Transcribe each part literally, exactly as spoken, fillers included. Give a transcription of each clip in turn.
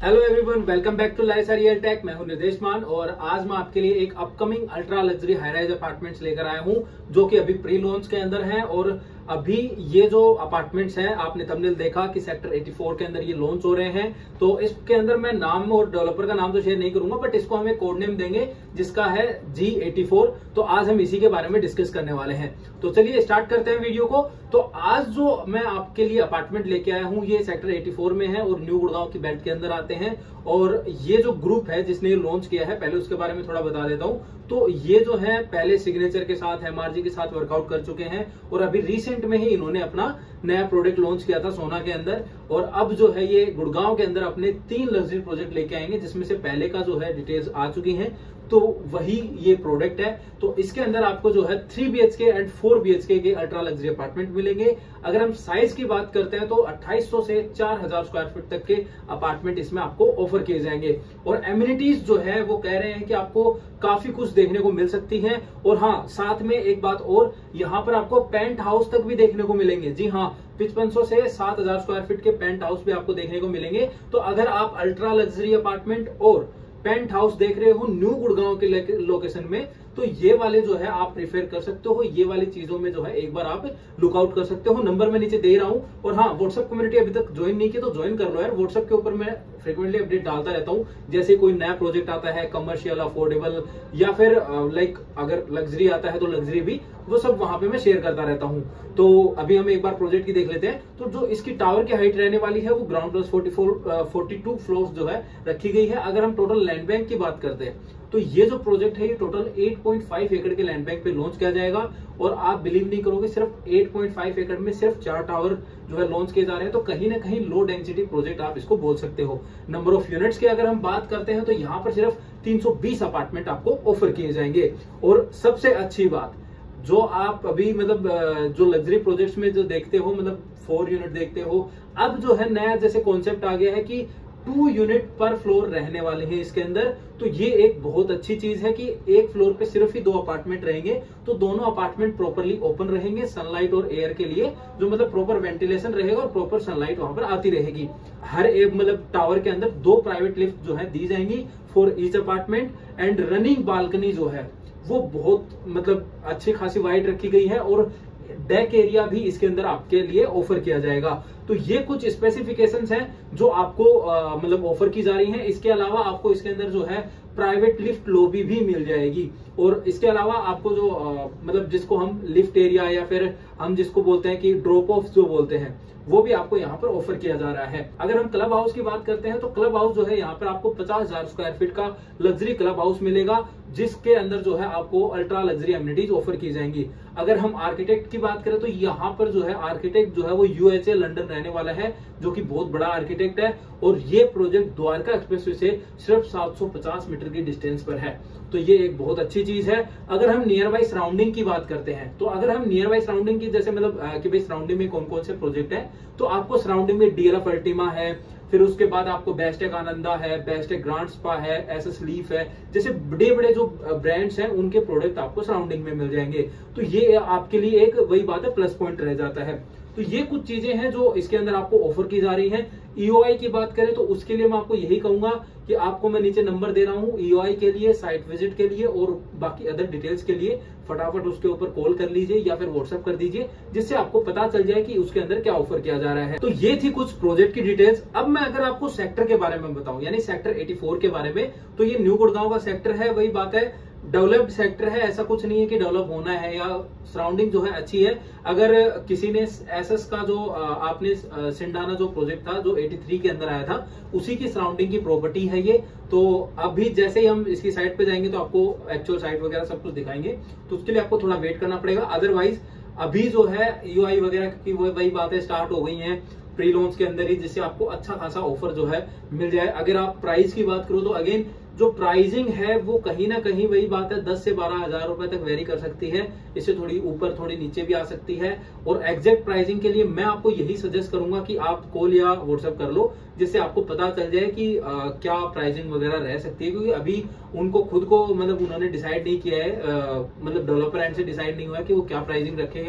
Hello everyone, welcome back to लाइसा real tech. मैं हूं निदेश मान और आज मैं आपके लिए एक upcoming ultra luxury high rise apartments लेकर आया हूं जो कि अभी प्री लॉन्च के अंदर हैं। और अभी ये जो अपार्टमेंट्स हैं, आपने थंबनेल देखा कि सेक्टर चौरासी के अंदर ये लॉन्च हो रहे हैं। तो इसके अंदर मैं नाम और डेवलपर का नाम तो शेयर नहीं करूंगा, बट इसको हम एक कोड नेम देंगे जिसका है जी एटी फोर। तो आज हम इसी के बारे में डिस्कस करने वाले हैं। तो चलिए स्टार्ट करते हैं वीडियो को। तो आज जो मैं आपके लिए अपार्टमेंट लेके आया हूं ये सेक्टर चौरासी में है और न्यू गुड़गांव की बेल्ट के अंदर आते हैं। और ये जो ग्रुप है जिसने ये लॉन्च किया है, पहले उसके बारे में थोड़ा बता देता हूं। तो ये जो है पहले सिग्नेचर के साथ, एमआरजी के साथ वर्कआउट कर चुके हैं और अभी रिसेंट में ही इन्होंने अपना नया प्रोडक्ट लॉन्च किया था सोना के अंदर। और अब जो है ये गुड़गांव के अंदर अपने तीन लग्जरी प्रोजेक्ट लेके आएंगे, जिसमें से पहले का जो है डिटेल्स आ चुकी हैं, तो वही ये प्रोडक्ट है। तो इसके अंदर आपको जो है three BHK and four BHK के अल्ट्रा लग्जरी अपार्टमेंट मिलेंगे। अगर हम साइज की बात करते हैं तो अट्ठाईस सौ से चार हज़ार स्क्वायर फीट तक के अपार्टमेंट इसमें आपको ऑफर किए जाएंगे। और एमिनिटीज जो है वो कह रहे हैं कि आपको काफी कुछ देखने को मिल सकती है। और हाँ, साथ में एक बात और, यहाँ पर आपको पेंट हाउस तक भी देखने को मिलेंगे। जी हाँ, पचपन सौ से सात हज़ार स्क्वायर फीट के पेंट हाउस भी आपको देखने को मिलेंगे। तो अगर आप अल्ट्रा लग्जरी अपार्टमेंट और पेंट हाउस देख रहे हो न्यू गुड़गांव के लोकेशन में, तो ये वाले जो है आप प्रेफर कर सकते हो। ये वाली चीजों में जो है एक बार आप लुकआउट कर सकते हो। नंबर मैं नीचे दे रहा हूं। और हाँ, व्हाट्सएप कम्युनिटी अभी तक ज्वाइन नहीं की तो ज्वाइन कर लो यार। व्हाट्सएप के ऊपर मैं फ्रिक्वेंटली अपडेट डालता रहता हूँ। जैसे कोई नया प्रोजेक्ट आता है, कमर्शियल, अफोर्डेबल, या फिर लाइक अगर लग्जरी आता है तो लग्जरी भी, वो सब वहां पे मैं शेयर करता रहता हूँ। तो अभी हम एक बार प्रोजेक्ट की देख लेते हैं। तो जो इसकी टावर की हाइट रहने वाली है वो ground plus forty four forty two floors जो है रखी गई है। अगर हम टोटल लैंड बैंक की बात करते हैं तो ये जो प्रोजेक्ट है ये टोटल आठ पॉइंट पाँच एकड़ के लैंड बैंक पे लॉन्च किया जाएगा। और आप बिलीव नहीं करोगे, सिर्फ आठ पॉइंट पाँच एकड़ में सिर्फ चार टावर जो है लॉन्च किए जा रहे हैं। तो कहीं ना कहीं लो डेंसिटी प्रोजेक्ट आप इसको बोल सकते हो। नंबर ऑफ यूनिट्स की अगर हम बात करते हैं तो यहाँ पर सिर्फ तीन सौ बीस अपार्टमेंट आपको ऑफर किए जाएंगे। और सबसे अच्छी बात, जो आप अभी मतलब जो लग्जरी प्रोजेक्ट्स में जो देखते हो, मतलब फोर यूनिट देखते हो, अब जो है नया जैसे कॉन्सेप्ट आ गया है कि टू यूनिट पर फ्लोर रहने वाले हैं इसके अंदर। तो ये एक बहुत अच्छी चीज है कि एक फ्लोर पे सिर्फ ही दो अपार्टमेंट रहेंगे। तो दोनों अपार्टमेंट प्रॉपरली ओपन रहेंगे सनलाइट और एयर के लिए, जो मतलब प्रॉपर वेंटिलेशन रहेगा और प्रॉपर सनलाइट वहां पर आती रहेगी। हर एक मतलब टावर के अंदर दो प्राइवेट लिफ्ट जो है दी जाएंगी for each apartment. And running balcony जो है वो बहुत मतलब अच्छी खासी वाइड रखी गई है। और डेक एरिया भी इसके अंदर आपके लिए ऑफर किया जाएगा। तो ये कुछ स्पेसिफिकेशंस हैं जो आपको मतलब ऑफर की जा रही हैं। इसके अलावा आपको इसके अंदर जो है प्राइवेट लिफ्ट लॉबी भी मिल जाएगी। और इसके अलावा आपको जो आ, मतलब जिसको हम लिफ्ट एरिया या फिर हम जिसको बोलते हैं कि ड्रॉप ऑफ जो बोलते हैं, वो भी आपको यहाँ पर ऑफर किया जा रहा है। अगर हम क्लब हाउस की बात करते हैं तो क्लब हाउस जो है यहाँ पर आपको पचास हजार स्क्वायर फीट का लग्जरी क्लब हाउस मिलेगा, जिसके अंदर जो है आपको अल्ट्रा लग्जरी एमिनिटीज ऑफर की जाएंगी। अगर हम आर्किटेक्ट की बात करें तो यहाँ पर जो है आर्किटेक्ट जो है वो यूएचए लंदन रहने वाला है, जो कि बहुत बड़ा आर्किटेक्ट है। और ये प्रोजेक्ट द्वारका एक्सप्रेसवे से सिर्फ सात सौ पचास मीटर की डिस्टेंस पर है। तो ये एक बहुत अच्छी चीज है। अगर हम नियर बाई सराउंडिंग की बात करते हैं तो अगर हम नियर बाई सराउंडिंग की जैसे मतलब कि भाई सराउंडिंग में कौन कौन से प्रोजेक्ट है, तो आपको सराउंडिंग में डीएलएफ अल्टीमा है, फिर उसके बाद आपको बेस्टेक आनंदा है, बेस्टेक ग्रांड स्पा है, एसएस लीफ है, जैसे बड़े बड़े जो ब्रांड्स हैं उनके प्रोडक्ट आपको सराउंडिंग में मिल जाएंगे। तो ये आपके लिए एक वही बात है, प्लस पॉइंट रह जाता है। तो ये कुछ चीजें हैं जो इसके अंदर आपको ऑफर की जा रही हैं। ईओआई की बात करें तो उसके लिए मैं आपको यही कहूंगा कि आपको मैं नीचे नंबर दे रहा हूं ईओआई के लिए, साइट विजिट के लिए और बाकी अदर डिटेल्स के लिए फटाफट उसके ऊपर कॉल कर लीजिए या फिर व्हाट्सएप कर दीजिए, जिससे आपको पता चल जाए कि उसके अंदर क्या ऑफर किया जा रहा है। तो ये थी कुछ प्रोजेक्ट की डिटेल्स। अब मैं अगर आपको सेक्टर के बारे में बताऊं, यानी सेक्टर चौरासी के बारे में, तो ये न्यू गुड़गांव का सेक्टर है। वही बात है, डेवलप्ड सेक्टर है, ऐसा कुछ नहीं है कि डेवलप होना है, या सराउंडिंग जो है अच्छी है। अगर किसी ने एसएस का जो आपने सिंडाना जो प्रोजेक्ट था जो तिरासी के अंदर आया था, उसी की सराउंडिंग की प्रॉपर्टी है ये। तो अभी जैसे ही हम इसकी साइट पे जाएंगे तो आपको एक्चुअल साइट वगैरह सब कुछ दिखाएंगे, तो उसके लिए आपको थोड़ा वेट करना पड़ेगा। अदरवाइज अभी जो है यूआई वगैरह की वही बातें स्टार्ट हो गई हैं प्री लॉन्च के अंदर ही, जिससे आपको अच्छा खासा ऑफर जो है मिल जाए। अगर आप प्राइस की बात करो तो अगेन जो प्राइसिंग है वो कहीं ना कहीं वही बात है, दस से बारह हजार रुपए तक वेरी कर सकती है। इससे थोड़ी ऊपर थोड़ी नीचे भी आ सकती है। और एग्जैक्ट प्राइसिंग के लिए मैं आपको यही सजेस्ट करूंगा कि आप कॉल या व्हाट्सएप कर लो, जिससे आपको पता चल जाए कि आ, क्या प्राइसिंग वगैरह रह सकती है। क्योंकि अभी उनको खुद को मतलब उन्होंने डिसाइड नहीं किया है, मतलब डेवलपर एंड से डिसाइड नहीं हुआ है कि वो क्या प्राइसिंग रखेंगे।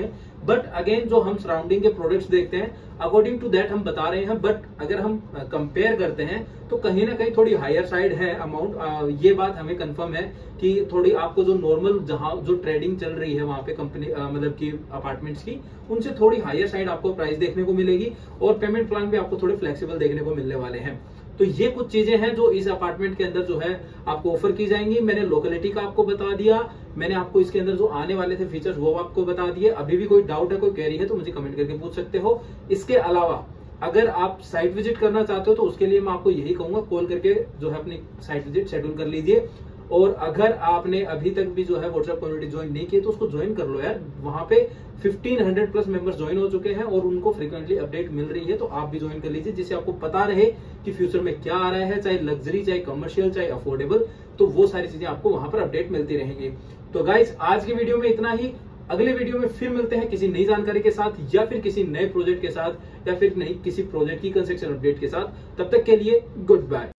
बट अगेन जो हम सराउंडिंग के प्रोडक्ट्स देखते हैं अकॉर्डिंग टू दैट हम बता रहे हैं, बट अगर हम कंपेयर करते हैं तो कहीं ना कहीं थोड़ी हायर साइड है अमाउंट। ये बात हमें कंफर्म है कि थोड़ी आपको जो नॉर्मल जहां जो ट्रेडिंग चल रही है वहां पे कंपनी मतलब की अपार्टमेंट्स की, उनसे थोड़ी हायर साइड आपको प्राइस देखने को मिलेगी और पेमेंट प्लान भी आपको थोड़े फ्लेक्सिबल देखने को मिलने वाले हैं। तो ये कुछ चीजें हैं जो इस अपार्टमेंट के अंदर जो है आपको ऑफर की जाएंगी। मैंने लोकेलिटी का आपको बता दिया, मैंने आपको इसके अंदर जो आने वाले थे फीचर्स वो आपको बता दिए। अभी भी कोई डाउट है, कोई क्वेरी है तो मुझे कमेंट करके पूछ सकते हो। इसके अलावा अगर आप साइट विजिट करना चाहते हो तो उसके लिए मैं आपको यही कहूंगा, कॉल करके जो है अपनी साइट विजिट शेड्यूल कर लीजिए। और अगर आपने अभी तक भी जो है व्हाट्सएप कम्युनिटी ज्वाइन नहीं की तो उसको ज्वाइन कर लो यार। वहां पे fifteen hundred plus members join हो चुके हैं और उनको फ्रीक्वेंटली अपडेट मिल रही है, तो आप भी ज्वाइन कर लीजिए जिससे आपको पता रहे कि फ्यूचर में क्या आ रहा है, चाहे लग्जरी, चाहे कमर्शियल, चाहे अफोर्डेबल, तो वो सारी चीजें आपको वहां पर अपडेट मिलती रहेंगी। तो गाइस आज की वीडियो में इतना ही। अगले वीडियो में फिर मिलते हैं किसी नई जानकारी के साथ या फिर किसी नए प्रोजेक्ट के साथ या फिर नई किसी प्रोजेक्ट की कंस्ट्रक्शन अपडेट के साथ। तब तक के लिए गुड बाय।